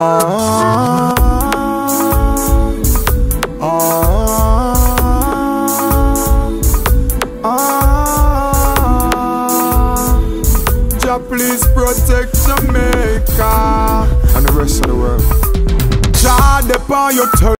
Jah please protect Jamaica and the rest of the world. Jah, upon your turn.